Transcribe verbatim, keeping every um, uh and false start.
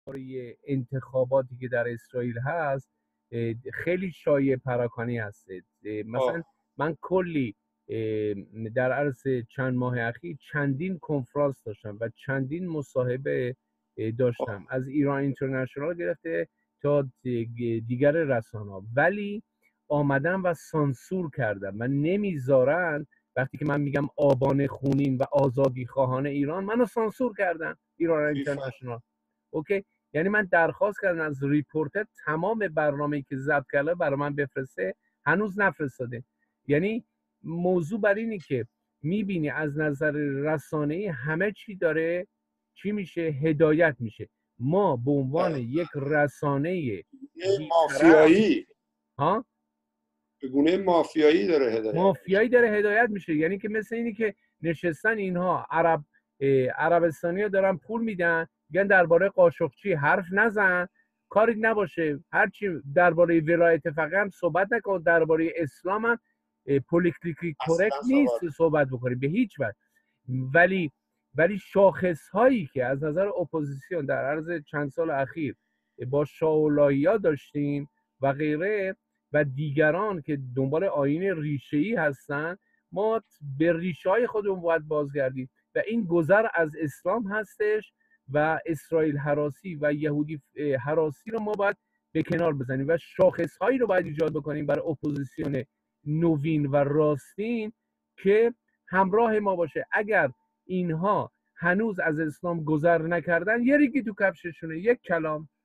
درباره انتخاباتی که در اسرائیل هست خیلی شایع پراکنی هست. مثلا من کلی در عرض چند ماه اخیر چندین کنفرانس داشتم و چندین مصاحبه داشتم از ایران اینترنشنال گرفته تا دیگر رسانه‌ها، ولی آمدن و سانسور کردن و نمیذارن. وقتی که من میگم آبان خونین و آزادی خواهان ایران، منو سانسور کردن ایران اینترنشنال. اوکی، یعنی من درخواست کردم از ریپورتر تمام برنامه‌ای که ضبط کرده برای من بفرسته، هنوز نفرستاده. یعنی موضوع بر اینه که میبینی از نظر رسانه‌ای همه چی داره چی میشه، هدایت میشه. ما به عنوان یک رسانه مافیایی ها به گونه مافیایی داره هدایت مافیایی داره هدایت میشه. یعنی که مثل اینی که نشستن اینها عرب عربستانی ها دارن پول میدن، میگن درباره قاشقچی حرف نزن، کاری نباشه، هرچی درباره ولایت فقیه هم صحبت نکن، درباره اسلام هم پولیتیکلی کرکت نیست صحبت بکنی به هیچ وجه. ولی ولی شاخص هایی که از نظر اپوزیسیون در عرض چند سال اخیر با شاولایی‌ها داشتیم و غیره و دیگران که دنبال آیین ریشه‌ای هستن، ما به ریشه‌های خودمون باید بازگردیم و این گذر از اسلام هستش و اسرائیل هراسی و یهودی هراسی رو ما باید به کنار بزنیم و شاخص‌هایی رو باید ایجاد بکنیم برای اپوزیسیون نوین و راستین که همراه ما باشه. اگر اینها هنوز از اسلام گذر نکردن، یه ریگی تو کفششونه، یک کلام